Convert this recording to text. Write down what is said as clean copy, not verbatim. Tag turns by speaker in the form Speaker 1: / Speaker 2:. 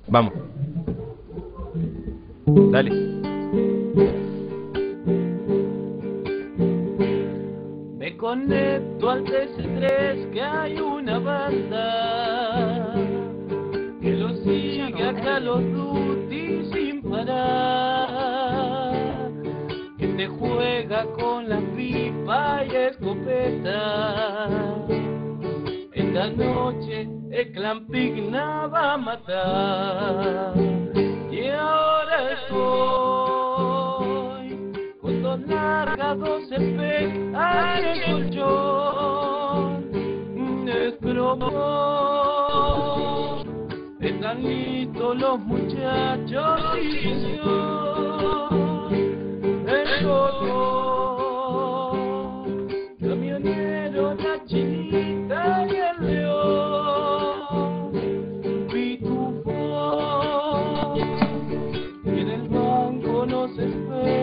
Speaker 1: Vamos, dale.
Speaker 2: Me conecto al TC3 que hay una banda que lo sigue a Call of Duty sin parar, que te juega con la pipa y escopeta. Esta noche el clan Pigna va a matar y ahora estoy con dos largas, 12 pec aquí en colchón. Es broma, están listos los muchachos y el Coco, camionero, la chinita y el león, Pitufo, y en el banco nos espera